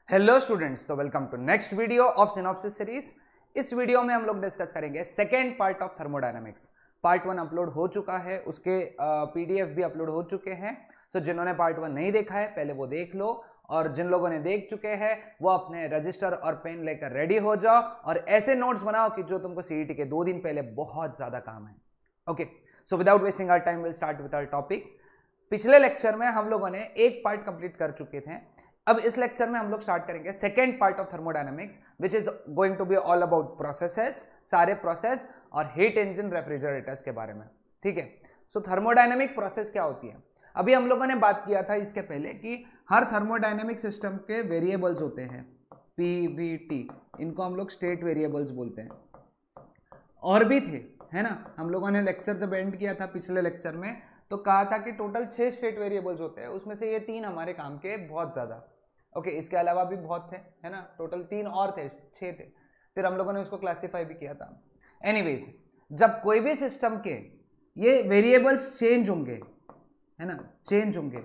Hello students, तो welcome to next video of synopsis series. इस video में हम लोग डिस्कस करेंगे second part of thermodynamics. Part 1 upload हो चुका है, उसके पीडीएफ भी अपलोड हो चुके हैं। तो जिन्होंने पार्ट 1 नहीं देखा है पहले वो देख लो, और जिन लोगों ने देख चुके हैं वो अपने रजिस्टर और पेन लेकर रेडी हो जाओ और ऐसे नोट्स बनाओ कि जो तुमको सीईटी के 2 दिन पहले बहुत ज्यादा काम है। Okay, so without wasting our time will start with our topic. पिछले लेक्चर में हम लोगों ने एक पार्ट कंप्लीट कर चुके थे। अब इस लेक्चर में हम लोग स्टार्ट करेंगे second part of thermodynamics, which is going to be all about processes, सारे प्रोसेस और हीट इंजन रेफ्रिजरेटर्स के बारे में। ठीक है, सो थर्मोडायनामिक प्रोसेस क्या होती है? अभी हम लोगों ने बात किया था इसके पहले कि हर थर्मोडायनामिक सिस्टम के वेरिएबल्स होते हैं, पी वी टी, इनको हम लोग स्टेट वेरिएबल्स बोलते हैं। और भी थे, है ना? हम लोगों ने लेक्चर जब एंड किया था पिछले लेक्चर में तो कहा था कि टोटल 6 स्टेट वेरिएबल्स होते हैं, उसमें से ये 3 हमारे काम के, बहुत ज्यादा। ओके, इसके अलावा भी बहुत थे, है ना? टोटल 3 और थे, 6 थे। फिर हम लोगों ने उसको क्लासीफाई भी किया था। एनीवेज, जब कोई भी सिस्टम के ये वेरिएबल्स चेंज होंगे, है ना, चेंज होंगे,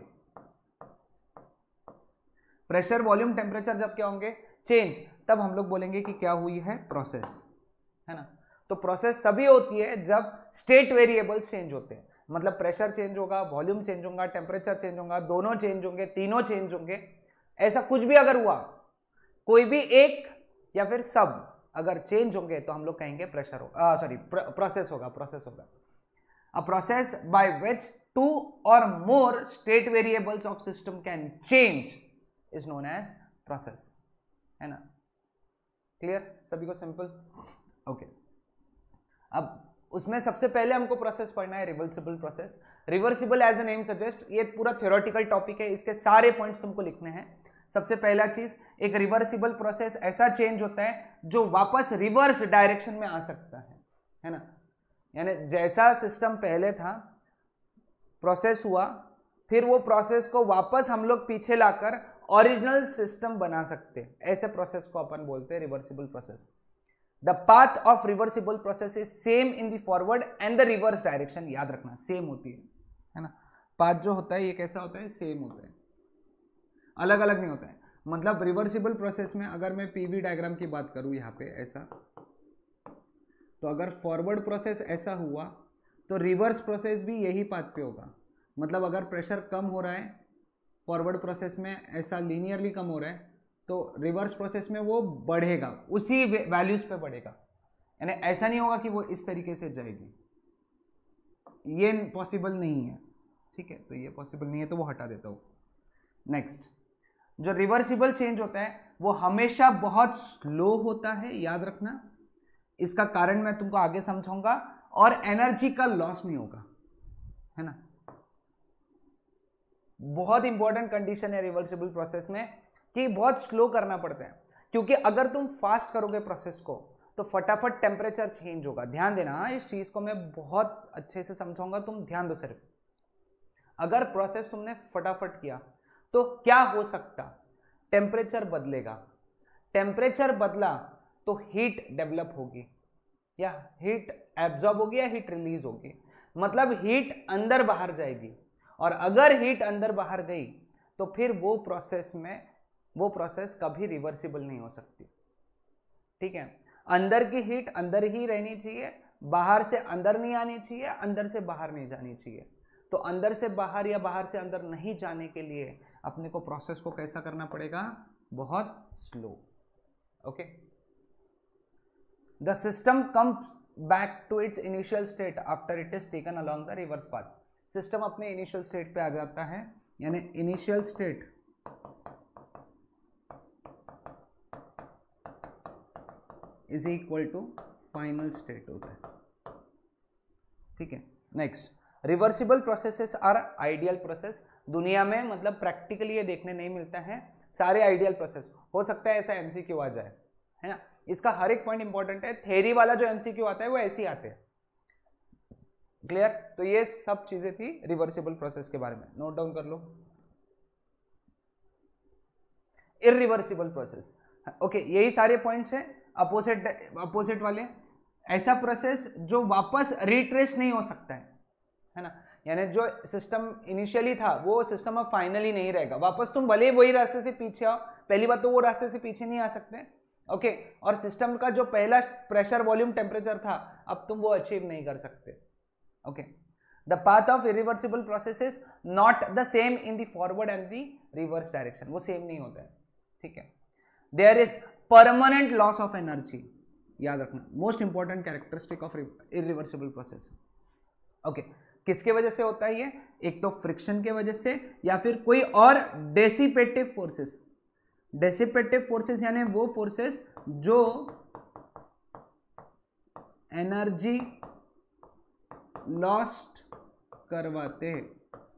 प्रेशर, वॉल्यूम, टेम्परेचर जब क्या होंगे, चेंज, तब हम लोग बोलेंगे कि क्या हुई है, प्रोसेस, है ना? तो प्रोसेस तभी होती है जब स्टेट वेरिएबल्स चेंज होते हैं। मतलब प्रेशर चेंज होगा, वॉल्यूम चेंज होगा, टेम्परेचर चेंज होगा, दोनों चेंज होंगे, तीनों चेंज होंगे। ऐसा कुछ भी अगर हुआ, कोई भी एक या फिर सब अगर चेंज होंगे तो हम लोग कहेंगे प्रेशर होगा, सॉरी, प्रोसेस होगा, प्रोसेस होगा। A process by which 2 or more state variables of system can change is known as process, है ना? क्लियर सभी को? सिंपल। ओके, अब उसमें सबसे पहले हमको प्रोसेस पढ़ना है reversible process. Reversible as a name suggest, ये पूरा थ्योरेटिकल टॉपिक है, इसके सारे पॉइंट्स तुमको लिखने हैं। सबसे पहला चीज, एक रिवर्सिबल प्रोसेस ऐसा चेंज होता है जो वापस रिवर्स डायरेक्शन में आ सकता है ना? यानी जैसा सिस्टम पहले था, प्रोसेस हुआ, फिर वो प्रोसेस को वापस हम लोग पीछे लाकर ओरिजिनल सिस्टम बना सकते, ऐसे प्रोसेस को अपन बोलते हैं reversible process. The path of reversible process is same in the forward and the reverse direction। याद रखना, सेम होती है ना? पाथ जो होता है ये कैसा होता है, सेम होता है, अलग अलग नहीं होता है। मतलब रिवर्सिबल प्रोसेस में अगर मैं पीवी डायग्राम की बात करूं यहाँ पे ऐसा, तो अगर फॉरवर्ड प्रोसेस ऐसा हुआ तो रिवर्स प्रोसेस भी यही पाथ पे होगा। मतलब अगर प्रेशर कम हो रहा है फॉरवर्ड प्रोसेस में, ऐसा लीनियरली कम हो रहा है, तो रिवर्स प्रोसेस में वो बढ़ेगा, उसी वैल्यूज पे बढ़ेगा। यानी ऐसा नहीं होगा कि वो इस तरीके से जाएगी, ये पॉसिबल नहीं है। ठीक है, तो ये पॉसिबल नहीं है तो वो हटा देता हूँ। नेक्स्ट, जो रिवर्सिबल चेंज होता है वो हमेशा बहुत स्लो होता है, याद रखना। इसका कारण मैं तुमको आगे समझाऊंगा। और एनर्जी का लॉस नहीं होगा, है ना? बहुत इंपॉर्टेंट कंडीशन है रिवर्सिबल प्रोसेस में कि बहुत स्लो करना पड़ता है, क्योंकि अगर तुम फास्ट करोगे प्रोसेस को तो फटाफट टेम्परेचर चेंज होगा। ध्यान देना, इस चीज को मैं बहुत अच्छे से समझाऊंगा, तुम ध्यान दो सिर्फ। अगर प्रोसेस तुमने फटाफट किया तो क्या हो सकता, टेम्परेचर बदलेगा, टेम्परेचर बदला तो हीट डेवलप होगी, या हीट एब्जॉर्ब होगी, या हीट रिलीज होगी। मतलब हीट अंदर बाहर जाएगी, और अगर हीट अंदर बाहर गई तो फिर वो प्रोसेस कभी रिवर्सिबल नहीं हो सकती। ठीक है, अंदर की हीट अंदर ही रहनी चाहिए, बाहर से अंदर नहीं आनी चाहिए, अंदर से बाहर नहीं जानी चाहिए। तो अंदर से बाहर या बाहर से अंदर नहीं जाने के लिए अपने को प्रोसेस को कैसा करना पड़ेगा, बहुत slow. Okay, the system comes back to its initial state after it is taken along the reverse path. System अपने इनिशियल स्टेट पे आ जाता है, यानी initial state is equal to final state होता है। ठीक है, next, reversible processes are ideal process. दुनिया में मतलब प्रैक्टिकली ये देखने नहीं मिलता है, सारे आइडियल प्रोसेस। हो सकता है ऐसा एमसीक्यू आ जाए, है ना? इसका हर एक पॉइंट इंपॉर्टेंट है। थ्योरी वाला जो एमसीक्यू आता है वो ऐसे ही आते हैं। क्लियर? तो ये सब चीजें थी रिवर्सिबल प्रोसेस के बारे में, नोट डाउन कर लो। इरिवर्सिबल प्रोसेस, ओके, यही सारे पॉइंट्स हैं। अपोजिट वाले, ऐसा प्रोसेस जो वापस रिट्रेस नहीं हो सकता है ना? यानी जो सिस्टम इनिशियली था वो सिस्टम अब फाइनली नहीं रहेगा, वापस तुम भले वही रास्ते से पीछे आओ पहली बात तो वो रास्ते से पीछे नहीं आ सकते, ओके, और सिस्टम का जो पहला प्रेशर वॉल्यूम टेम्परेचर था अब तुम वो अचीव नहीं कर सकते, okay. The path of irreversible process is not the same in the forward and the reverse direction, वो सेम नहीं होता है, ठीक है। There is permanent loss of energy, याद रखना, most important characteristic of irreversible process, okay. किसके वजह से होता है ये? एक तो फ्रिक्शन के वजह से या फिर कोई और डेसिपेटिव फोर्सेस। डेसिपेटिव फोर्सेस यानी वो फोर्सेस जो एनर्जी लॉस्ट करवाते हैं,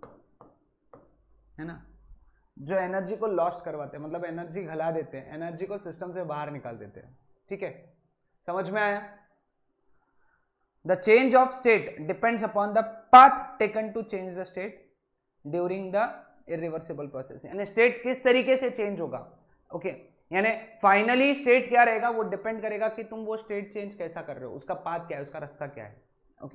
है ना, जो एनर्जी को लॉस्ट करवाते हैं, मतलब एनर्जी घला देते हैं, एनर्जी को सिस्टम से बाहर निकाल देते हैं, ठीक है, समझ में आया? The change of state depends upon the path taken to change the state during the irreversible process, यानी स्टेट किस तरीके से चेंज होगा, ओके, यानी फाइनली स्टेट क्या रहेगा वो डिपेंड करेगा कि तुम वो स्टेट चेंज कैसा कर रहे हो, उसका पाथ क्या है, उसका रास्ता क्या है, okay.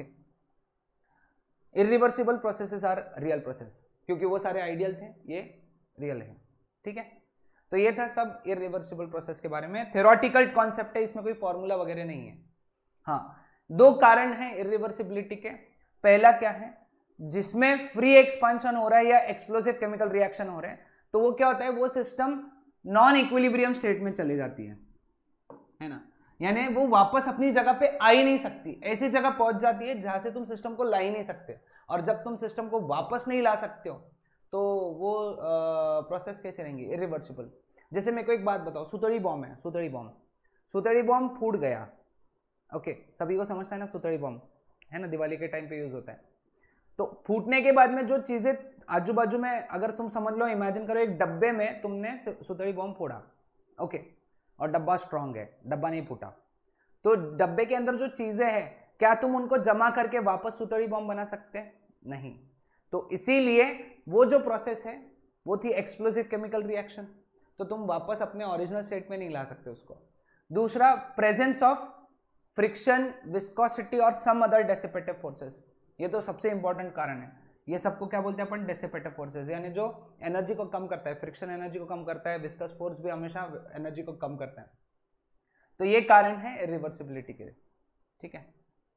Irreversible processes are real process, क्योंकि वो सारे आइडियल थे, ये रियल है, ठीक है। तो ये था सब इरिवर्सिबल प्रोसेस के बारे में, थ्योरेटिकल कॉन्सेप्ट है, इसमें कोई फॉर्मूला वगैरह नहीं है। हाँ, दो कारण हैं इरिवर्सिबिलिटी के, पहला क्या है, जिसमें फ्री एक्सपांशन हो रहा है या एक्सप्लोसिव केमिकल रिएक्शन हो रहा है, तो वो क्या होता है, वो सिस्टम नॉन इक्विलिब्रियम स्टेट में चली जाती है ना, यानी वो वापस अपनी जगह पे आ ही नहीं सकती, ऐसी जगह पहुंच जाती है जहां से तुम सिस्टम को ला ही नहीं सकते, और जब तुम सिस्टम को वापस नहीं ला सकते हो तो वो प्रोसेस कैसे रहेंगी, इरिवर्सिबल। जैसे मेरे को एक बात बताओ, सुतड़ी बॉम्ब है, सुतड़ी बॉम्ब फूट गया, ओके, सभी को समझता है ना, सुतड़ी बॉम्ब है ना, दिवाली के टाइम पे यूज होता है। तो फूटने के बाद में जो चीजें आजू बाजू में, अगर तुम समझ लो, इमेजिन करो एक डब्बे में तुमने सुतड़ी बॉम्ब फोड़ा, ओके, और डब्बा स्ट्रांग है, डब्बा नहीं फूटा, तो डब्बे के अंदर जो चीजें हैं क्या तुम उनको जमा करके वापस सुतड़ी बॉम्ब बना सकते हैं? नहीं। तो इसीलिए वो जो प्रोसेस है वो थी एक्सप्लोसिव केमिकल रिएक्शन, तो तुम वापस अपने ओरिजिनल स्टेट में नहीं ला सकते उसको। दूसरा, प्रेजेंस ऑफ फ्रिक्शन, विस्कोसिटी और सम अदर डेसिपेटिव फोर्सेस, ये तो सबसे इंपॉर्टेंट कारण है। ये सबको क्या बोलते हैं अपन? डेसिपेटिव फोर्सेस, यानी जो एनर्जी को कम करता है, फ्रिक्शन एनर्जी को कम करता है, विस्कस फोर्स भी हमेशा एनर्जी को कम करता है। तो ये कारण है इरिवर्सिबिलिटी के, ठीक है।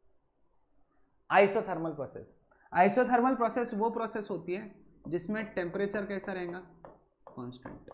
आइसोथर्मल प्रोसेस, आइसोथर्मल प्रोसेस वो प्रोसेस होती है जिसमें टेम्परेचर कैसा रहेगा? कांस्टेंट।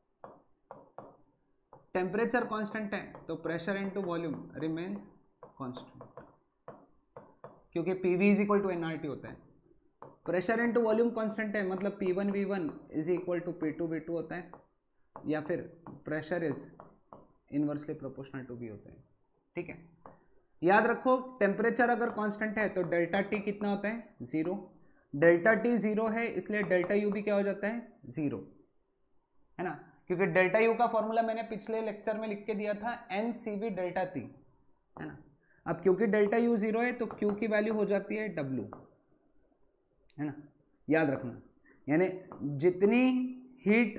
टेम्परेचर कांस्टेंट है तो pressure into volume remains constant, क्योंकि PV is equal to NRT होता है। प्रेशर इनटू वॉल्यूम कांस्टेंट है, मतलब P1 V1 is equal to P2 V2 होता है, या फिर pressure is inversely proportional to V होता है, ठीक है। याद रखो, टेम्परेचर अगर कांस्टेंट है तो डेल्टा T कितना होता है? 0। डेल्टा T 0 है, इसलिए डेल्टा U भी क्या हो जाता है? 0, है ना, क्योंकि डेल्टा U का फॉर्मूला मैंने पिछले लेक्चर में लिख के दिया था, NCV डेल्टा T, है ना। अब क्योंकि डेल्टा U 0 है तो Q की वैल्यू हो जाती है W, है ना, याद रखना। यानी जितनी हीट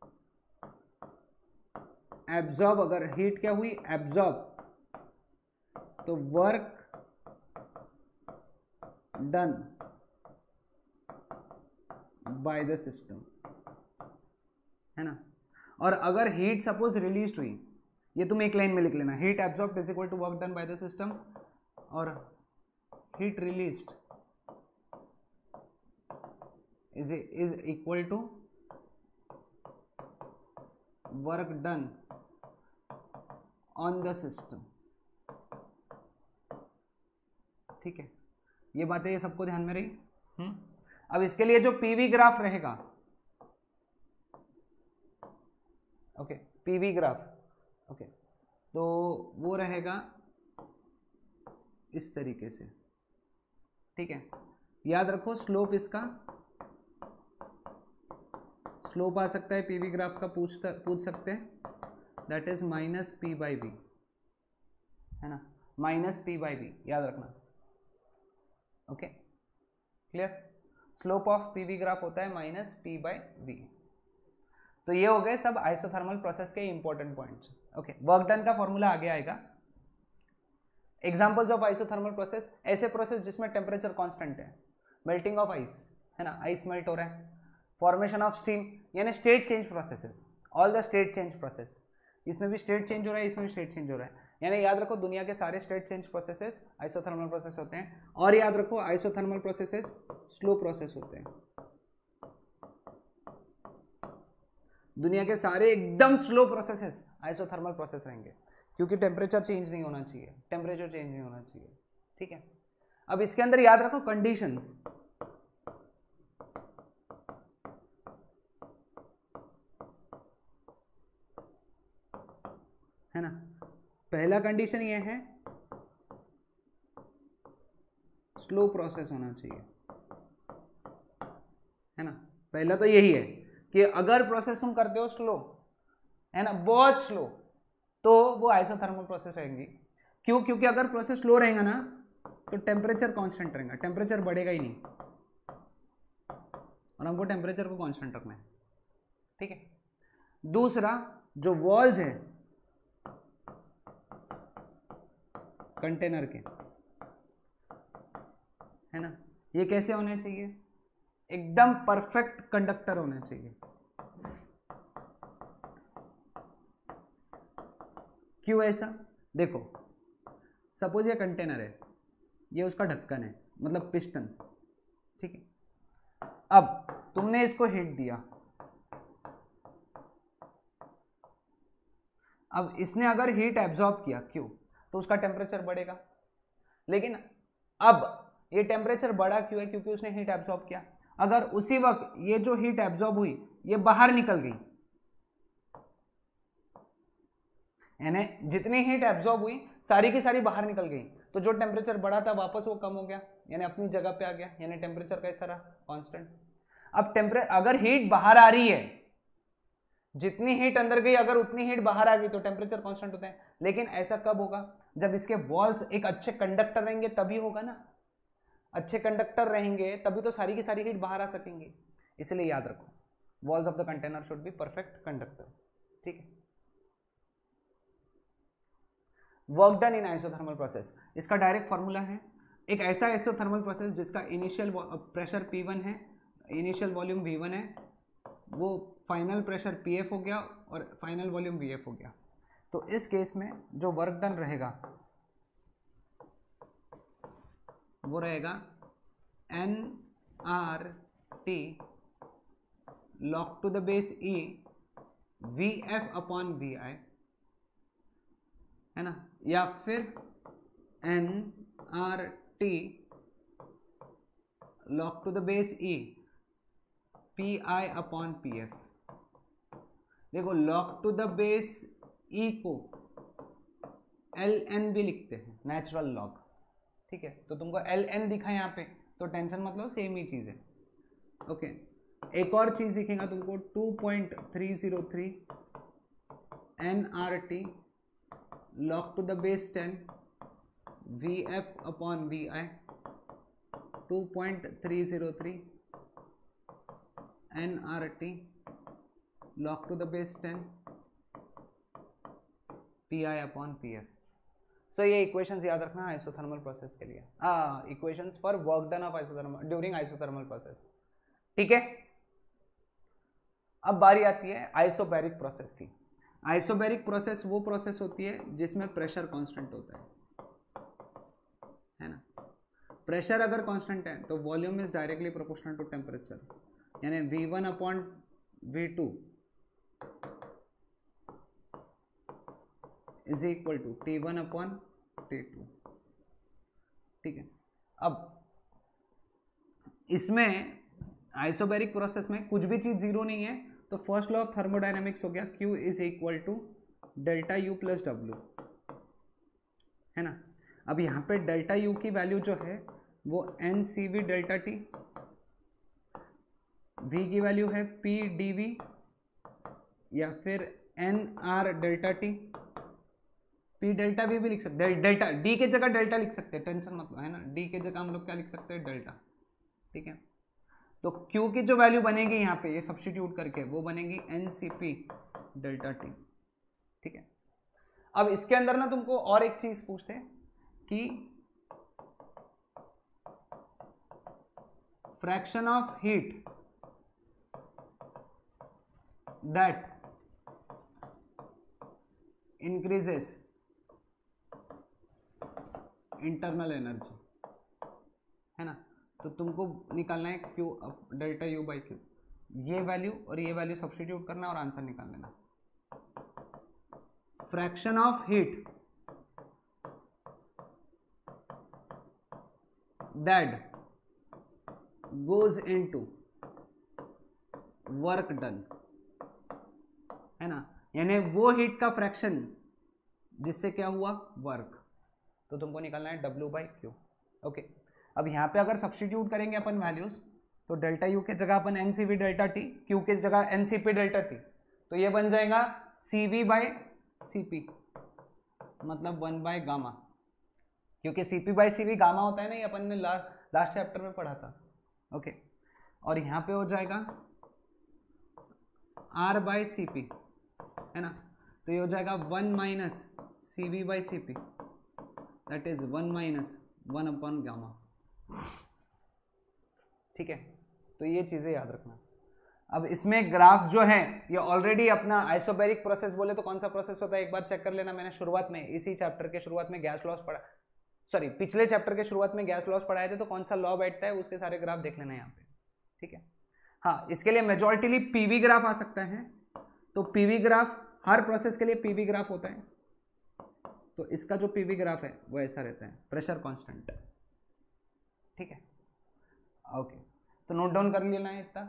एब्जॉर्ब, अगर हीट क्या हुई? एब्जॉर्ब, तो work done by the system, है ना। और अगर हीट सपोज रिलीज हुई, ये तुम एक लाइन में लिख लेना, heat absorb is equal to work done by the system, और heat released is equal to work done on the system, ठीक है। ये बातें ये सबको ध्यान में रही। अब इसके लिए जो PV ग्राफ रहेगा, ओके, PV ग्राफ, ओके, तो वो रहेगा इस तरीके से, ठीक है। याद रखो, स्लोप इसका, स्लोप आ सकता है PV ग्राफ का, पूछ सकते हैं, दैट इज -P/V, है ना, -P/V, याद रखना, okay, clear. Slope of PV graph होता है -P/V। तो ये हो गए सब आइसोथर्मल प्रोसेस के important points, okay. Work done का फॉर्मूला आगे आएगा। एग्जांपल्स ऑफ आइसोथर्मल प्रोसेस, ऐसे प्रोसेस जिसमें टेम्परेचर कांस्टेंट है, मेल्टिंग ऑफ आइस, है ना, आइस मेल्ट हो रहा है, फॉर्मेशन ऑफ स्टीम, यानी state change processes, all the state change process, इसमें भी स्टेट चेंज हो रहा है, इसमें भी स्टेट चेंज हो रहा है। यानी याद रखो दुनिया के सारे state change processes isothermal process होते हैं, और याद रखो आइसोथर्मल प्रोसेसेस स्लो प्रोसेस होते हैं। दुनिया के सारे एकदम स्लो प्रोसेसेस आइसोथर्मल प्रोसेस रहेंगे, क्योंकि टेम्परेचर चेंज नहीं होना चाहिए, टेम्परेचर चेंज नहीं होना चाहिए, ठीक है। अब इसके अंदर याद रखो कंडीशंस, है ना। पहला कंडीशन ये है स्लो प्रोसेस होना चाहिए, है ना। पहला तो यही है कि अगर प्रोसेस तुम करते हो स्लो, है ना, बहुत स्लो, तो वो आइसोथर्मल प्रोसेस रहेंगी। क्यों? क्योंकि अगर प्रोसेस स्लो रहेगा ना तो टेम्परेचर कांस्टेंट रहेगा, टेम्परेचर बढ़ेगा ही नहीं, और हमको टेम्परेचर को कांस्टेंट रखना है, ठीक है। दूसरा, जो वॉल्स है कंटेनर के, है ना, ये कैसे होने चाहिए? एकदम परफेक्ट कंडक्टर होने चाहिए। क्यों ऐसा? देखो, सपोज ये कंटेनर है, ये उसका ढक्कन है, मतलब पिस्टन, ठीक है। अब तुमने इसको हीट दिया, अब इसने अगर हीट एब्जॉर्ब किया, क्यों? तो उसका टेम्परेचर बढ़ेगा। लेकिन अब ये टेम्परेचर बढ़ा क्यों है? क्योंकि उसने हीट एब्जॉर्ब किया। अगर उसी वक्त ये जो हीट एब्जॉर्ब हुई ये बाहर निकल गई, यानी जितनी हीट एब्जॉर्ब हुई सारी की सारी बाहर निकल गई, तो जो टेम्परेचर बढ़ा था वापस वो कम हो गया, यानी अपनी जगह पे आ गया, यानी टेम्परेचर कैसा रहा? कांस्टेंट। अब अगर हीट बाहर आ रही है, जितनी हीट अंदर गई अगर उतनी हीट बाहर आ गई तो टेम्परेचर कांस्टेंट होता है। लेकिन ऐसा कब होगा? जब इसके वॉल्स एक अच्छे कंडक्टर रहेंगे तभी होगा ना। अच्छे कंडक्टर रहेंगे तभी तो सारी की सारी हीट बाहर आ सकेंगे। इसलिए याद रखो, walls of the container should be perfect conductor, ठीक है। Work done in isothermal process, इसका डायरेक्ट फॉर्मूला है, एक ऐसा आइसोथर्मल प्रोसेस जिसका इनिशियल प्रेशर P1 है, इनिशियल वॉल्यूम V1 है, वो फाइनल प्रेशर PF हो गया और फाइनल वॉल्यूम VF हो गया। तो इस केस में जो वर्क डन रहेगा वो रहेगा nRT log to the base E VF upon VI, है ना, या फिर nRT log to the base E PI upon PF। देखो, log to the base E को ln भी लिखते हैं, नेचुरल लॉग, ठीक है। तो तुमको ln दिखा यहाँ पे तो टेंशन मतलब सेम ही चीज है, ओके। एक और चीज दिखेगा तुमको 2.303 nRT log to the base 10 VF upon VI, 2.303 nRT log to the base 10 PI upon PF। So ये इक्वेशंस याद रखना आइसोथर्मल प्रोसेस के लिए, equations for work done of isothermal during isothermal process, ठीक है। अब बारी आती है आइसोबैरिक प्रोसेस की। आइसोबैरिक प्रोसेस वो प्रोसेस होती है जिसमें प्रेशर कांस्टेंट होता है ना। प्रेशर अगर कांस्टेंट है तो volume is directly proportional to temperature, यानी V1 upon V2 is equal to T1 upon T2, ठीक है। अब इसमें आइसोबैरिक प्रोसेस में कुछ भी चीज जीरो नहीं है, तो फर्स्ट लॉ ऑफ थर्मोडायनेमिक्स हो गया Q is equal to delta U plus W, है ना। अब यहाँ पे डेल्टा U की वैल्यू जो है वो NCV डेल्टा T, V की वैल्यू है PdV या फिर NR delta T, P delta V भी लिख सकते हैं, डेल्टा D के जगह डेल्टा लिख सकते हैं, टेंशन मत लो, है ना। D के जगह हम लोग क्या लिख सकते हैं? डेल्टा, ठीक है। तो Q की जो वैल्यू बनेगी यहाँ पे ये सब्स्टिट्यूट करके वो बनेगी NCP डेल्टा T, ठीक है। अब इसके अंदर ना तुमको और एक चीज पूछते हैं कि fraction of heat that increases internal energy, है ना। तो तुमको निकालना है Q delta U by Q, ये वैल्यू और ये वैल्यू सब्स्टिट्यूट करना और आंसर निकाल लेना। Fraction of heat that goes into work done, है ना, यानी वो हीट का फ्रैक्शन जिससे क्या हुआ वर्क, तो तुमको निकालना है W बाई क्यू। ओके, अब यहाँ पे अगर सब्स्टिट्यूट करेंगे अपन वैल्यूज, तो डेल्टा यू के जगह अपन NCV डेल्टा टी, क्यू के जगह NCP डेल्टा टी, तो ये बन जाएगा CV बाई CP, मतलब 1 बाय गामा, क्योंकि CP बाई CV गामा होता है ना, ये अपन ने लास्ट चैप्टर में पढ़ा था। ओके, और यहाँ पे हो जाएगा R बाई CP, है ना, तो ये हो जाएगा 1 minus CV by CP, that is 1 minus 1 upon gamma. ठीक है, तो ये चीजें याद रखना। अब इसमें ग्राफ जो है ये ऑलरेडी अपना आइसोबैरिक प्रोसेस बोले तो कौन सा प्रोसेस होता है एक बार चेक कर लेना। मैंने शुरुआत में इसी चैप्टर के शुरुआत में गैस लॉस पढ़ा, सॉरी पिछले चैप्टर के शुरुआत में गैस लॉस पढ़ाए थे, तो कौन सा लॉ बैठता है उसके सारे ग्राफ देख लेना यहाँ पे। ठीक है, हाँ, इसके लिए मेजॉरिटीली पीवी ग्राफ आ सकता है, तो पीवी ग्राफ हर प्रोसेस के लिए पीवी ग्राफ होता है, तो इसका जो पीवी ग्राफ है वो ऐसा रहता है, प्रेशर कांस्टेंट। ठीक है, ओके, तो नोट डाउन कर लेना है इतना।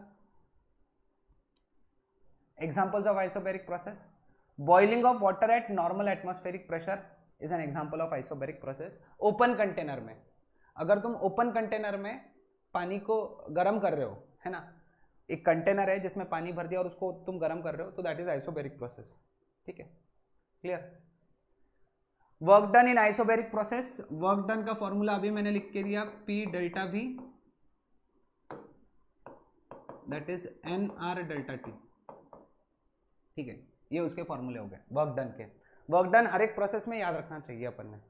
Examples of isobaric process, boiling of water at normal atmospheric pressure is an example of isobaric process. Open container में, अगर तुम ओपन कंटेनर में पानी को गर्म कर रहे हो, है ना, एक कंटेनर है जिसमें पानी भर दिया और उसको तुम गर्म कर रहे हो, तो दैट इज आइसोबैरिक प्रोसेस। ठीक है, clear. Work done in isobaric process, work done का फॉर्मूला अभी मैंने लिख के दिया, P delta V that is NR delta T। ठीक है, ये उसके फॉर्मूले हो गए वर्क डन के। वर्क डन हर एक प्रोसेस में याद रखना चाहिए अपन ने।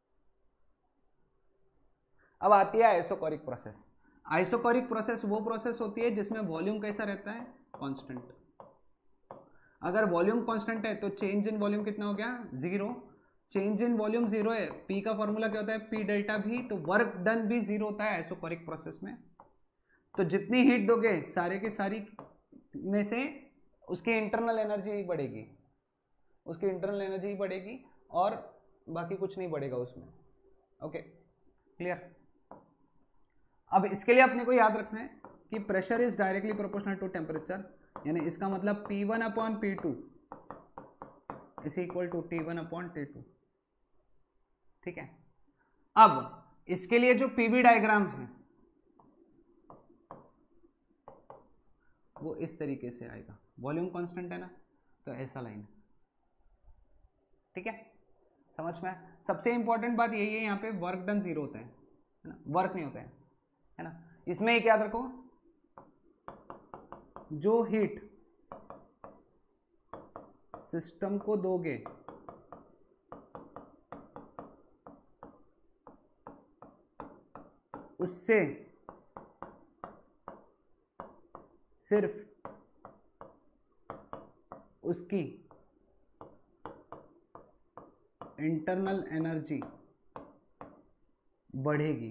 अब आती है आइसोकोरिक प्रोसेस। आइसोकोरिक प्रोसेस वो प्रोसेस होती है जिसमें वॉल्यूम कैसा रहता है, कांस्टेंट। अगर वॉल्यूम कांस्टेंट है तो चेंज इन वॉल्यूम कितना हो गया, 0। चेंज इन वॉल्यूम 0 है, P का फॉर्मूला क्या होता है, P डेल्टा V, तो वर्क डन भी 0 होता है आइसोकोरिक प्रोसेस में। तो जितनी हीट दोगे सारे के सारी में से उसकी इंटरनल एनर्जी बढ़ेगी, उसकी इंटरनल एनर्जी बढ़ेगी और बाकी कुछ नहीं बढ़ेगा उसमें। Okay, clear. अब इसके लिए अपने को याद रखना है कि pressure is directly proportional to temperature, यानी इसका मतलब P1 upon P2 is equal to T1 upon T2। ठीक है, अब इसके लिए जो पीवी डायग्राम है वो इस तरीके से आएगा, वॉल्यूम कांस्टेंट है ना, तो ऐसा लाइन। ठीक है, समझ में। सबसे इंपॉर्टेंट बात यही है, यहाँ पे वर्क डन 0 होता है ना, वर्क नहीं होता है ना। इसमें एक याद रखो, जो हीट सिस्टम को दोगे उससे सिर्फ उसकी इंटरनल एनर्जी बढ़ेगी,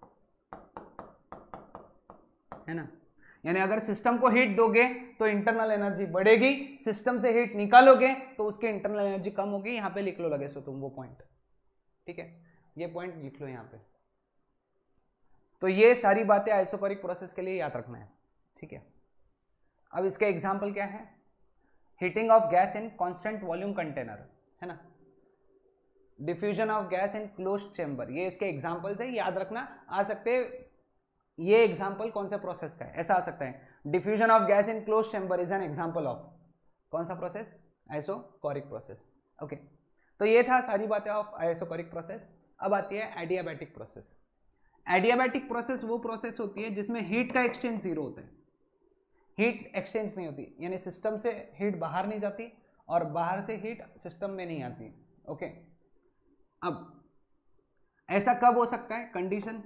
है ना। यानी अगर सिस्टम को हीट दोगे तो इंटरनल एनर्जी बढ़ेगी, सिस्टम से हीट निकालोगे तो उसकी इंटरनल एनर्जी कम होगी। यहां पे लिख लो लगे सो तुम वो पॉइंट। ठीक है, ये पॉइंट लिख लो यहां पे। तो ये सारी बातें आइसोकोरिक प्रोसेस के लिए याद रखना है। ठीक है, अब इसके एग्जाम्पल क्या है, heating of gas in constant volume container, है ना, diffusion of gas in closed chamber, ये इसके एग्जाम्पल्स है, याद रखना। आ सकते ये एग्जाम्पल कौन से प्रोसेस का है, ऐसा आ सकता है, diffusion of gas in closed chamber is an example of कौन सा प्रोसेस, आइसोकोरिक प्रोसेस। ओके, तो ये था सारी बातें ऑफ आइसोकोरिक प्रोसेस। अब आती है एडियाबैटिक प्रोसेस। एडियाबैटिक प्रोसेस वो प्रोसेस होती है जिसमें हीट का एक्सचेंज 0 होता है, हीट एक्सचेंज नहीं होती, यानी सिस्टम से हीट बाहर नहीं जाती और बाहर से हीट सिस्टम में नहीं आती। ओके, अब ऐसा कब हो सकता है, कंडीशन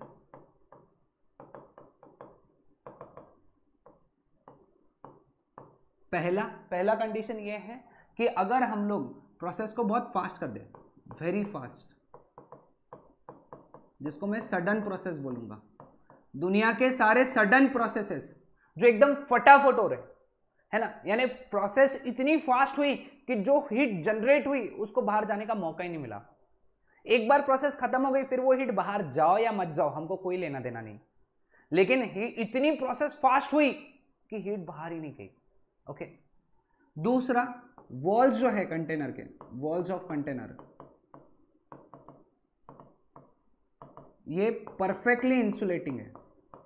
पहला कंडीशन ये है कि अगर हम लोग प्रोसेस को बहुत फास्ट कर दे, वेरी फास्ट, जिसको मैं सडन प्रोसेस बोलूंगा। दुनिया के सारे सडन प्रोसेसेस जो एकदम फटाफट हो रहे है ना, यानी प्रोसेस इतनी फास्ट हुई कि जो हीट जनरेट हुई उसको बाहर जाने का मौका ही नहीं मिला। एक बार प्रोसेस खत्म हो गई, फिर वो हीट बाहर जाओ या मत जाओ हमको कोई लेना देना नहीं, लेकिन इतनी प्रोसेस फास्ट हुई कि हीट बाहर ही नहीं गई। ओके, दूसरा वॉल्स जो है कंटेनर के, वॉल्स ऑफ कंटेनर, ये परफेक्टली इंसुलेटिंग है।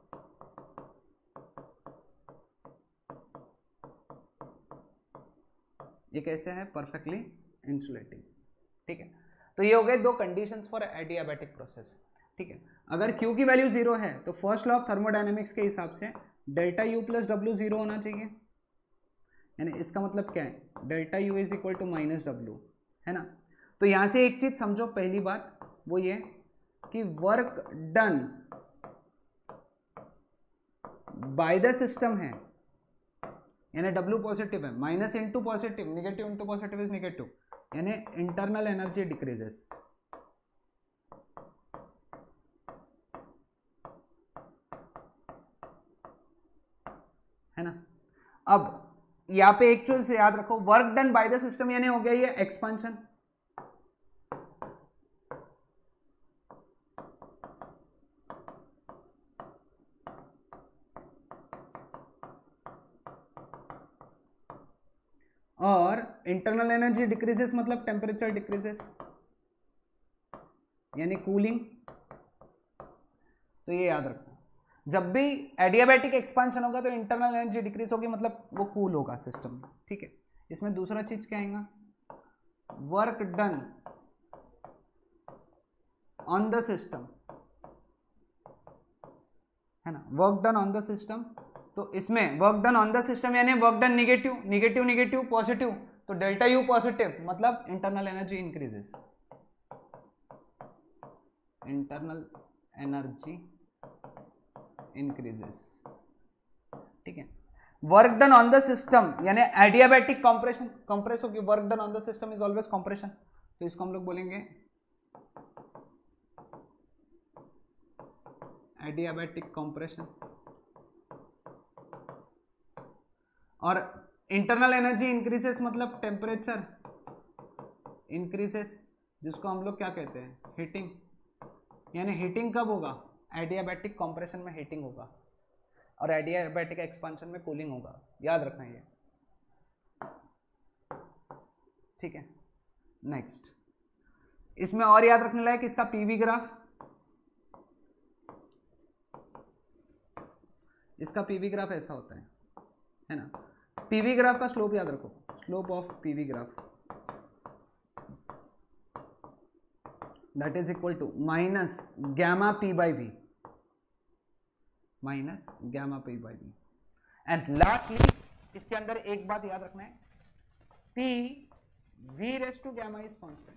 ये कैसे है? Perfectly insulating. ठीक है, तो ये हो गए दो कंडीशंस फॉर एडियाबैटिक प्रोसेस। ठीक है, अगर Q की वैल्यू 0 है तो फर्स्ट लॉ ऑफ थर्मोडायनेमिक्स के हिसाब से डेल्टा U प्लस डब्ल्यू 0 होना चाहिए, यानी इसका मतलब क्या है? Delta U is equal to minus W, है ना। तो यहां से एक चीज समझो, पहली बात वो ये कि work done by the system है, यानी W पॉजिटिव है, minus into positive, negative into positive is negative, यानी इंटरनल एनर्जी डिक्रीजेस, है ना। अब यहां पे एक चीज याद रखो, work done by the system यानी हो गया ये एक्सपांशन, और इंटरनल एनर्जी डिक्रीजेस मतलब टेम्परेचर डिक्रीजेस यानी कूलिंग। तो ये याद रखो, जब भी एडियाबैटिक एक्सपांशन होगा तो इंटरनल एनर्जी डिक्रीज होगी, मतलब वो कूल होगा सिस्टम। ठीक है, इसमें दूसरा चीज क्या आएगा? Work done on the system, है ना, work done on the system. तो इसमें work done on the system यानी work done negative, negative negative positive, तो डेल्टा U पॉजिटिव मतलब internal energy increases, internal energy increases. ठीक है, work done on the system यानी एडियाबैटिक कंप्रेशन, कंप्रेस होगी, work done on the system is always compression, तो इसको हम लोग बोलेंगे एडियाबैटिक कंप्रेशन। और इंटरनल एनर्जी इंक्रीजेस मतलब टेम्परेचर इंक्रीजेस, जिसको हम लोग क्या कहते हैं? हीटिंग, यानी हीटिंग कब होगा? एडियाबैटिक कंप्रेशन में हीटिंग होगा और एडियाबैटिक एक्सपांशन में कूलिंग होगा, याद रखना ये। ठीक है, नेक्स्ट इसमें और याद रखने लायक इसका पीवी ग्राफ, इसका पीवी ग्राफ ऐसा होता है ना। पीवी ग्राफ का स्लोप याद रखो, slope of PV graph that is equal to minus gamma P by V, minus gamma P by V. And lastly इसके अंदर एक बात याद रखना है, P V raise to gamma is constant,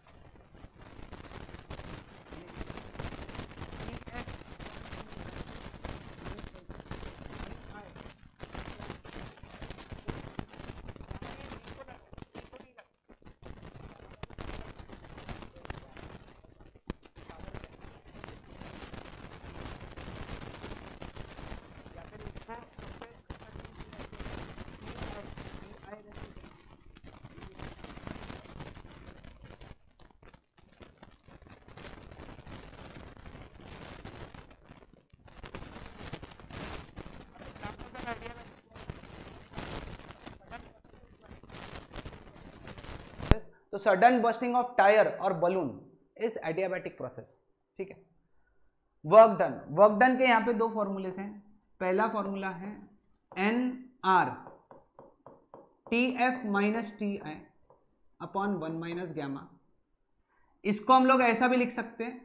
तो सडन बर्स्टिंग ऑफ टायर और balloon is adiabatic process. ठीक है, वर्क डन, वर्क डन के यहां पे दो फॉर्मूले हैं। पहला फॉर्मूला है N R T F minus T I upon 1 minus gamma, इसको हम लोग ऐसा भी लिख सकते हैं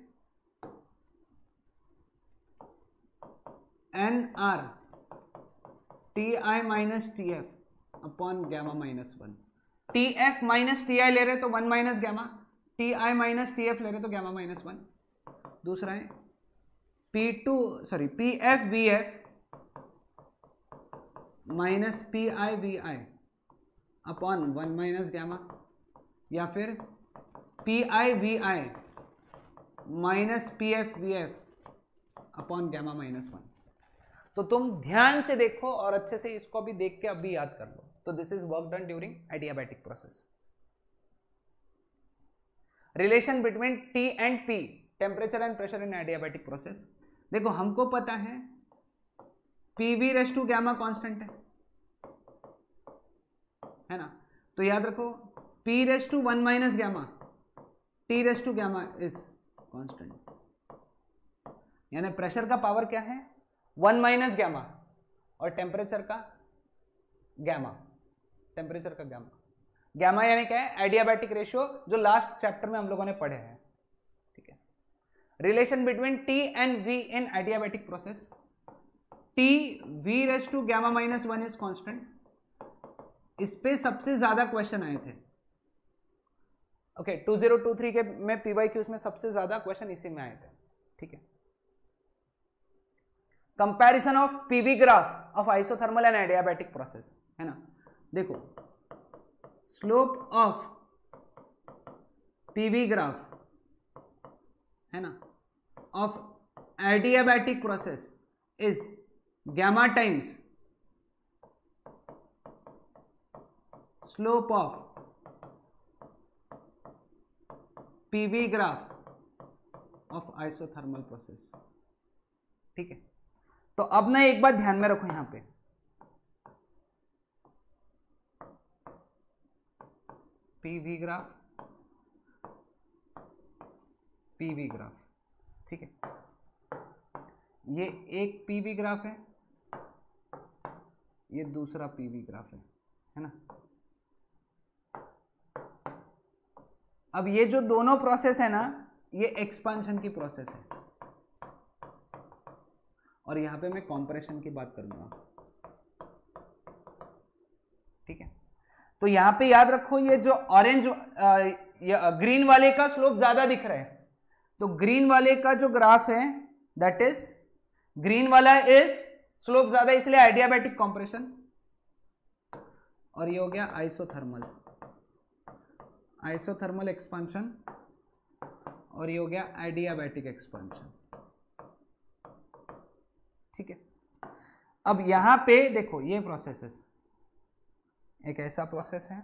N R T I minus T F upon gamma minus 1। T F minus T I ले रहे तो 1 minus gamma, T I minus T F ले रहे तो गैमा माइनस 1। दूसरा है P F V F minus P I V I upon 1 minus gamma. या फिर PI/VI minus PF/VF upon gamma -1। तो तुम ध्यान से देखो और अच्छे से इसको भी देख के अभी याद कर लो। तो this is work done during adiabatic process. Relation between T and P, temperature and pressure in adiabatic process. देखो हमको पता है PV गामा कांस्टेंट है ना, तो याद रखो P1 minus gamma T gamma is constant, यानी प्रेशर का पावर क्या है 1 माइनस गामा और टेम्परेचर का गामा, टेम्परेचर का गामा, गामा यानी क्या है एडियाबैटिक रेशियो, जो लास्ट चैप्टर में हम लोगों ने पढ़े हैं। ठीक है, relation between T and V in adiabatic process, TV gamma -1 is constant. इस पे सबसे ज्यादा क्वेश्चन आए थे। ओके 2023 के में PYQs में सबसे ज्यादा क्वेश्चन इसी में आए थे। ठीक है, comparison of PV graph of isothermal and adiabatic process है ना। देखो स्लोप ऑफ PV ग्राफ है ना of adiabatic process is gamma times slope of PV graph of isothermal process. ठीक है, तो अब ना एक बात ध्यान में रखो यहां पे, PV ग्राफ, PV ग्राफ। ठीक है, ये एक PV ग्राफ है, ये दूसरा PV ग्राफ है ना। अब ये जो दोनों प्रोसेस है ना, ये एक्सपांशन की प्रोसेस है और यहां पे मैं कंप्रेशन की बात करूंगा। ठीक है, तो यहां पे याद रखो ये जो ऑरेंज ग्रीन वाले का स्लोप ज्यादा दिख रहा है, तो ग्रीन वाले का जो ग्राफ है दैट इज ग्रीन वाला इज स्लोप ज्यादा, इसलिए एडियाबैटिक कंप्रेशन, और ये हो गया आइसोथर्मल, आइसोथर्मल एक्सपांशन, और ये हो गया एडियाबैटिक एक्सपांशन। ठीक है, अब यहां पे देखो ये प्रोसेसेस, एक ऐसा प्रोसेस है,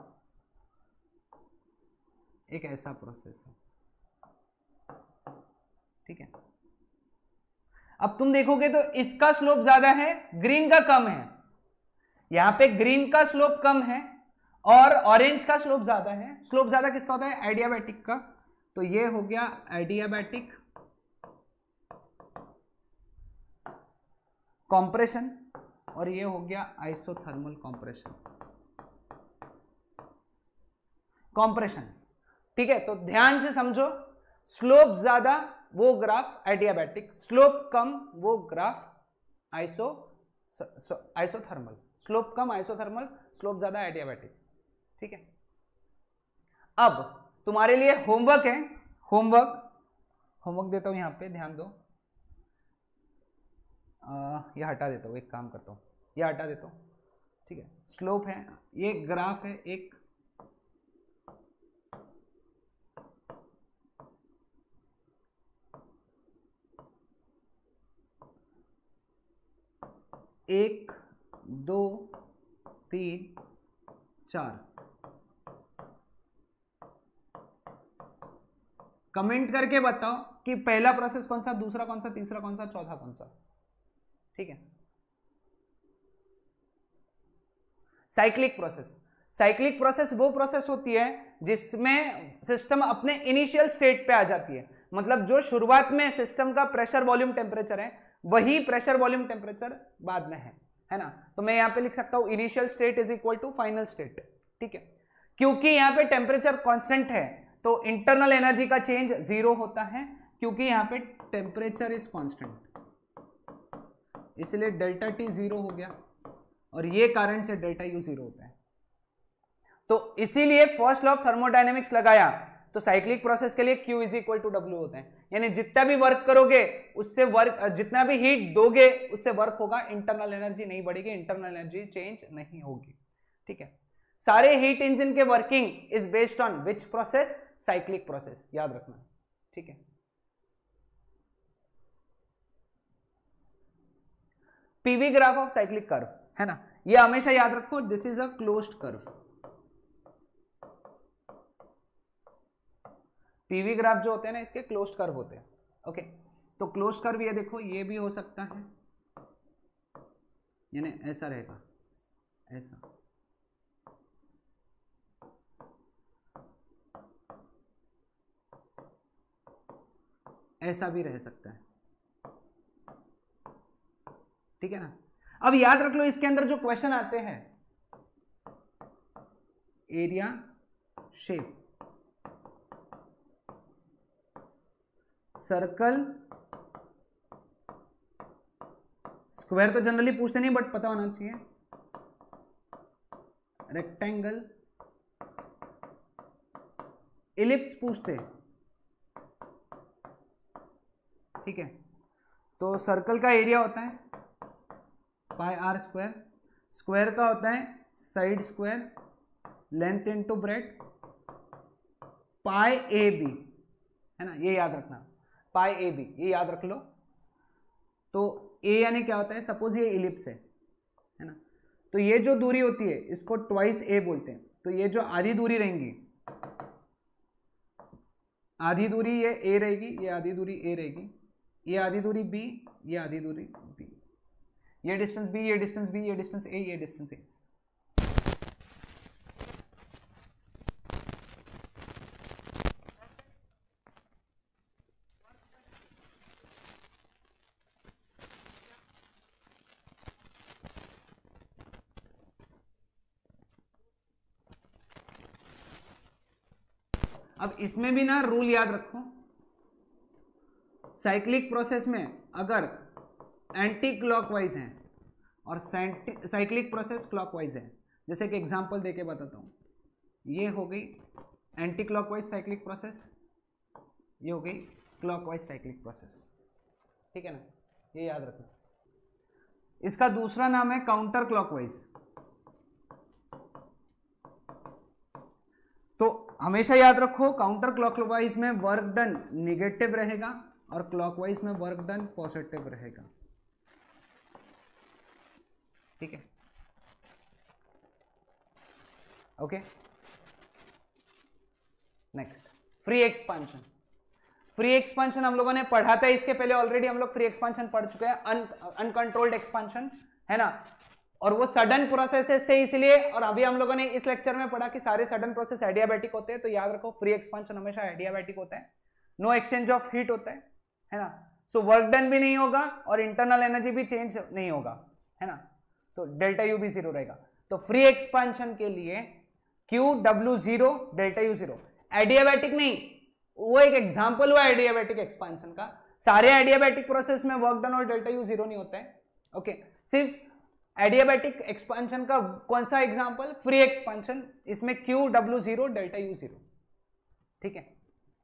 एक ऐसा प्रोसेस है। ठीक है, अब तुम देखोगे तो इसका स्लोप ज्यादा है, ग्रीन का कम है। यहां पे ग्रीन का स्लोप कम है और ऑरेंज का स्लोप ज्यादा है। स्लोप ज्यादा किसका होता है एडियाबैटिक का, तो ये हो गया एडियाबैटिक कंप्रेशन और ये हो गया आइसोथर्मल कंप्रेशन। ठीक है, तो ध्यान से समझो, स्लोप ज्यादा वो ग्राफ एडियाबैटिक, स्लोप कम वो ग्राफ आइसोथर्मल, स्लोप कम आइसोथर्मल, स्लोप ज्यादा एडियाबैटिक। ठीक है, अब तुम्हारे लिए होमवर्क है, होमवर्क देता हूं, यहां पे ध्यान दो। ये हटा देता हूं, एक काम करता हूं, ये हटा देता हूं। ठीक है, स्लोप है, ये ग्राफ है एक, एक 2 3 4, कमेंट करके बताओ कि पहला प्रोसेस कौन सा, दूसरा कौन सा, तीसरा कौन सा, चौथा कौन सा। ठीक है, साइक्लिक प्रोसेस वो प्रोसेस होती है जिसमें सिस्टम अपने इनिशियल स्टेट पे आ जाती है, मतलब जो शुरुआत में सिस्टम का प्रेशर वॉल्यूम टेम्परेचर है वही प्रेशर वॉल्यूम टेम्परेचर बाद में है ना। तो मैं यहां पे लिख सकता हूं initial state is equal to final state. ठीक है, क्योंकि यहां पे टेम्परेचर कांस्टेंट है तो इंटरनल एनर्जी का चेंज 0 होता है, क्योंकि यहां पे टेम्परेचर इज कांस्टेंट, इसलिए डेल्टा टी 0 हो गया और ये कारण से डेल्टा यू 0 होता है। तो इसीलिए फर्स्ट लॉ ऑफ थर्मोडायनेमिक्स लगाया, तो साइक्लिक प्रोसेस के लिए Q is equal to W होता है, यानी जितना भी वर्क करोगे उससे वर्क, जितना भी हीट दोगे उससे वर्क होगा, इंटरनल एनर्जी नहीं बढ़ेगी, इंटरनल एनर्जी चेंज नहीं होगी। ठीक है, सारे हीट इंजन के working is based on which process? Cyclic process, याद रखना, ठीक है। PV graph of cyclic curve, है ना, ये हमेशा याद रखो, this is a closed curve. PV graph जो होते हैं ना, इसके क्लोज्ड कर्व होते हैं, ओके। तो क्लोज्ड कर्व ये देखो, ये भी हो सकता है, यानी ऐसा रहेगा, ऐसा, ऐसा भी रह सकता है, ठीक है ना। अब याद रख लो, इसके अंदर जो क्वेश्चन आते हैं, एरिया शेप, सर्कल, स्क्वायर तो जनरली पूछते नहीं, बट पता होना चाहिए, रेक्टेंगल, इलिप्स पूछते, ठीक है। तो सर्कल का एरिया होता है पाई आर स्क्वायर, स्क्वायर का होता है side square, length into breadth, pi A B, है ना, ये याद रखना, पाई ए बी, ये याद रख लो। तो ए यानी क्या होता है, सपोज ये इलिप्स है ना, तो ये जो दूरी होती है इसको ट्वाइस ए बोलते हैं। तो ये जो आधी दूरी रहेंगी, आधी दूरी ये ए रहेगी, ये आधी दूरी ए रहेगी, ये आधी दूरी बी, ये आधी दूरी बी, ये डिस्टेंस बी, ये डिस्टेंस बी, ये डिस्टेंस ए, ये डिस्टेंस ए। अब इसमें भी ना रूल याद रखो, साइक्लिक प्रोसेस में अगर एंटी क्लॉकवाइज है और साइक्लिक प्रोसेस क्लॉकवाइज है, जैसे कि एग्जांपल देके बताता हूं, ये हो गई एंटी क्लॉकवाइज साइक्लिक प्रोसेस, ये हो गई क्लॉकवाइज साइक्लिक प्रोसेस, ठीक है ना, ये याद रखना। इसका दूसरा नाम है काउंटर क्लॉकवाइज। तो हमेशा याद रखो, काउंटर क्लॉकवाइज में वर्क डन निगेटिव रहेगा और क्लॉकवाइज में वर्क डन पॉजिटिव रहेगा, ठीक है, okay. Next, free expansion. Free expansion हम लोगों ने पढ़ा था इसके पहले, ऑलरेडी हम लोग फ्री एक्सपांशन पढ़ चुके हैं, अनकंट्रोल्ड एक्सपांशन, है ना, और वो सडन प्रोसेसेस थे इसलिए। और अभी हम लोगों ने इस लेक्चर में पढ़ा कि सारे सडन प्रोसेस एडियाबैटिक होते हैं, तो याद रखो फ्री एक्सपांशन हमेशा एडियाबैटिक होता है, नो एक्सचेंज ऑफ हीट होता है ना, सो वर्क डन भी नहीं होगा और इंटरनल एनर्जी भी चेंज नहीं होगा, है ना, तो डेल्टा यू भी जीरो रहेगा। तो फ्री एक्सपांशन के लिए Q W zero, delta U zero. Adiabatic नहीं, वो एक एग्जांपल हुआ एडियाबैटिक एक्सपांशन का, सारे एडियाबैटिक प्रोसेस में वर्क डन और डेल्टा यू जीरो नहीं होता है, ओके। सिर्फ एडियाबैटिक एक्सपांशन का कौन सा एग्जांपल? फ्री एक्सपांशन, इसमें Q W zero, delta U zero, ठीक है।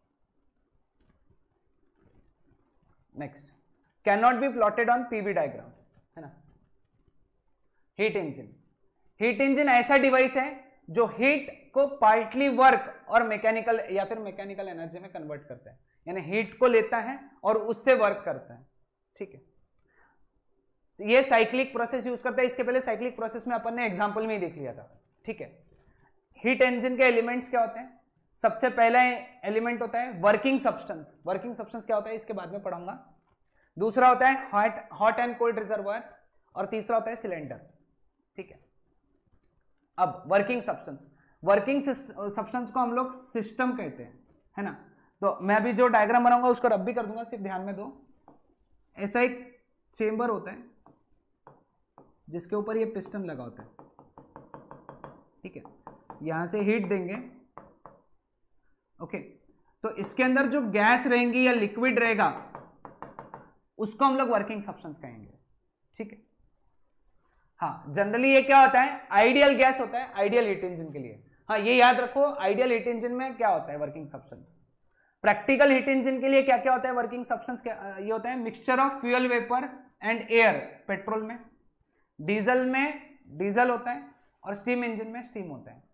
Next, can not be plotted on PV diagram, है ना। हीट इंजन, हीट इंजन ऐसा डिवाइस है जो हीट को पार्टली वर्क और मैकेनिकल या फिर मैकेनिकल एनर्जी में कन्वर्ट करता है, यानी हीट को लेता है और उससे वर्क करता है, ठीक है। ये साइक्लिक प्रोसेस यूज करता है, इसके पहले साइक्लिक प्रोसेस में अपन ने एग्जांपल में ही देख लिया था, ठीक है। हीट इंजन के एलिमेंट्स क्या होते हैं? सबसे पहला एलिमेंट होता है वर्किंग सब्सटेंस। वर्किंग सब्सटेंस क्या होता है इसके बाद में पढ़ाऊंगा। दूसरा होता है हॉट एंड कोल्ड रिजर्वायर और तीसरा होता है सिलेंडर, ठीक है। अब वर्किंग सब्सटेंस, वर्किंग सब्सटेंस को हम लोग सिस्टम कहते हैं, है ना। तो मैं अभी जो डायग्राम बनाऊंगा उसको रब भी कर दूंगा, सिर्फ ध्यान में दो। ऐसा एक चेंबर होता है जिसके ऊपर ये पिस्टन लगा होता है, ठीक है। यहां से हीट देंगे, ओके, तो इसके अंदर जो गैस रहेंगी या लिक्विड रहेगा उसको हम लोग वर्किंग सब्सटेंस कहेंगे, ठीक है। हाँ, जनरली ये क्या होता है, आइडियल गैस होता है आइडियल हीट इंजन के लिए। हाँ, ये याद रखो, आइडियल हीट इंजन में क्या होता है working substance. Practical heat engine के लिए क्या क्या होता है वर्किंग सब्सटेंस? ये होता है mixture of fuel vapour and air. Petrol में, डीजल में डीजल होता है और स्टीम इंजन में स्टीम होता है,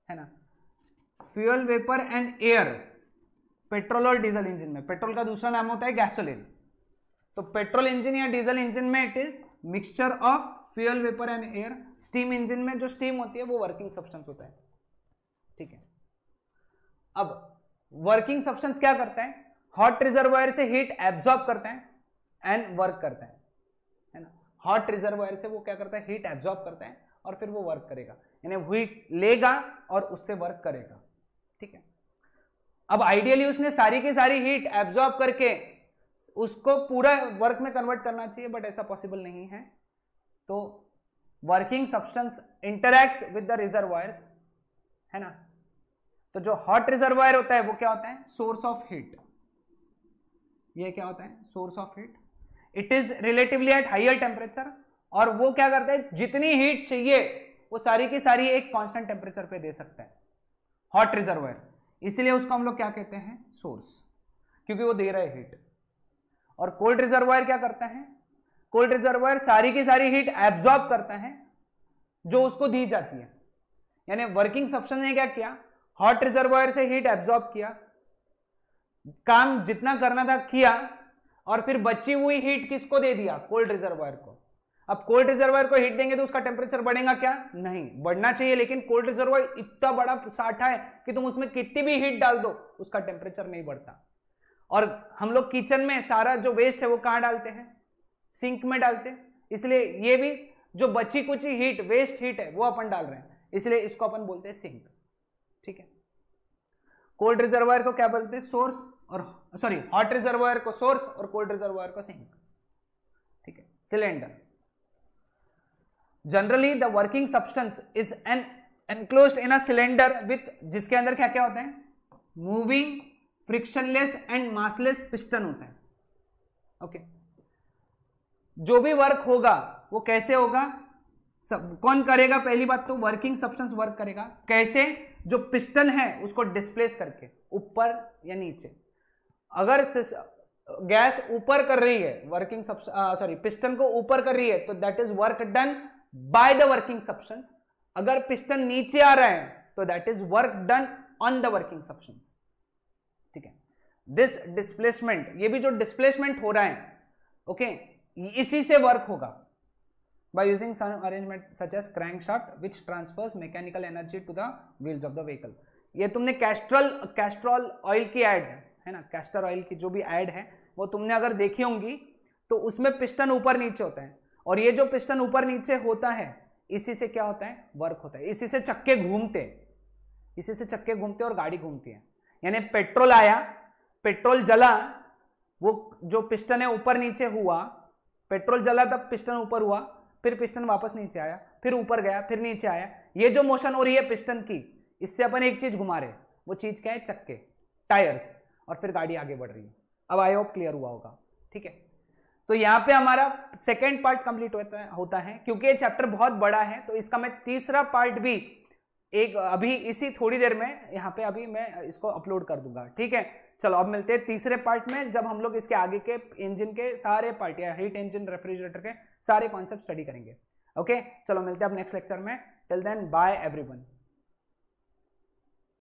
है ना। Fuel vapour and air, petrol और डीजल इंजन में, पेट्रोल का दूसरा नाम होता है गैसोलीन, तो पेट्रोल इंजन या डीजल इंजन में it is mixture of fuel vapour and air. Steam engine में जो स्टीम होती है वो वर्किंग सब्सटेंस होता है, ठीक है। अब वर्किंग सब्सटेंस क्या करता है, हॉट रिजर्वायर से हीट एब्जॉर्ब करता है एंड वर्क करता है ना। हॉट रिजर्वायर से वो क्या करता है, हीट एब्जॉर्ब करता है और फिर वो वर्क करेगा, यानी हीट लेगा और उससे वर्क करेगा, ठीक है। अब आइडियली उसने सारी की सारी हीट एब्जॉर्ब करके उसको पूरा वर्क में कन्वर्ट करना चाहिए, बट ऐसा पॉसिबल नहीं है। तो working substance interacts with the reservoirs, है ना। तो जो हॉट रिजर्वायर होता है वो क्या होता है, सोर्स ऑफ हीट। ये क्या होता है, source of heat. It is relatively at higher temperature, और वो क्या करता है, जितनी हीट चाहिए वो सारी की सारी एक कांस्टेंट टेम्परेचर पे दे सकता है हॉट रिजर्वायर, इसलिए उसको हम लोग क्या कहते हैं, सोर्स, क्योंकि वो दे रहा है हीट। और कोल्ड रिजर्वायर क्या करता है, कोल्ड रिजर्वायर सारी की सारी हीट एब्जॉर्ब करता है जो उसको दी जाती है, यानी वर्किंग सब्सटेंस ने क्या किया, हॉट रिजर्वायर से हीट एब्जॉर्ब किया, काम जितना करना था किया, और फिर बची हुई हीट किसको दे दिया, कोल्ड रिजर्वायर को। अब कोल्ड रिजर्वायर को हीट देंगे तो उसका टेम्परेचर बढ़ेगा क्या, नहीं बढ़ना चाहिए, लेकिन कोल्ड रिजर्वायर इतना बड़ा साठा है कि तुम उसमें कितनी भी हीट डाल दो उसका टेम्परेचर नहीं बढ़ता। और हम लोग किचन में सारा जो वेस्ट है वो कहां डालते हैं, सिंक में डालते हैं, इसलिए ये भी जो बची कुची हीट, वेस्ट हीट है वो अपन डाल रहे हैं, इसलिए इसको अपन बोलते हैं सिंक, ठीक है। कोल्ड रिजर्वायर को क्या बोलते हैं, सोर्स, और सॉरी हॉट रिजर्वायर को सोर्स और कोल्ड रिजर्वायर को सिंक, ठीक है। Cylinder, generally the working substance is an enclosed in a cylinder with, जिसके अंदर क्या क्या होता है, moving, frictionless and massless piston होता है, ओके। जो भी वर्क होगा वो कैसे होगा, सब कौन करेगा, पहली बात तो वर्किंग सब्सटेंस वर्क करेगा कैसे, जो पिस्टन है उसको डिस्प्लेस करके ऊपर या नीचे। अगर गैस ऊपर कर रही है, वर्किंग सॉरी पिस्टन को ऊपर कर रही है, तो that is work done by the working substance. अगर पिस्टन नीचे आ रहा है तो that is work done on the working substance, ठीक है। दिस डिस्प्लेसमेंट, ये भी जो डिस्प्लेसमेंट हो रहा है, ओके, इसी से वर्क होगा by using some arrangement such as crankshaft which transfers mechanical energy to the wheels of the vehicle। ये तुमने कैस्ट्रॉल ऑयल की ऐड है ना, कैस्टर ऑयल की जो भी ऐड है वो तुमने अगर देखी होंगी तो उसमें पिस्टन ऊपर नीचे होता है, और ये जो पिस्टन ऊपर नीचे होता है इसी से क्या होता है, वर्क होता है, इसी से चक्के घूमते, इसी से चक्के घूमते और गाड़ी घूमती है। यानी पेट्रोल आया, पेट्रोल जला, वो जो पिस्टन है ऊपर नीचे हुआ, पेट्रोल जला तब पिस्टन ऊपर हुआ, फिर पिस्टन वापस नीचे आया, फिर ऊपर गया, फिर नीचे आया। ये जो मोशन हो रही है पिस्टन की, इससे अपन एक चीज घुमा रहे, वो चीज क्या है, चक्के, टायर्स, और फिर गाड़ी आगे बढ़ रही है। अब आई होप क्लियर हुआ होगा, ठीक है। तो यहाँ पे हमारा सेकेंड पार्ट कंप्लीट होता है। क्योंकि ये चैप्टर बहुत बड़ा है तो इसका मैं तीसरा पार्ट भी एक अभी इसी थोड़ी देर में यहाँ पे अभी मैं इसको अपलोड कर दूंगा, ठीक है। चलो अब मिलते हैं तीसरे पार्ट में, जब हम लोग इसके आगे के इंजन के सारे पार्ट या हीट इंजन, रेफ्रिजरेटर के सारे कॉन्सेप्ट स्टडी करेंगे, ओके। चलो मिलते हैं अब नेक्स्ट लेक्चर में, टिल देन बाय एवरीवन।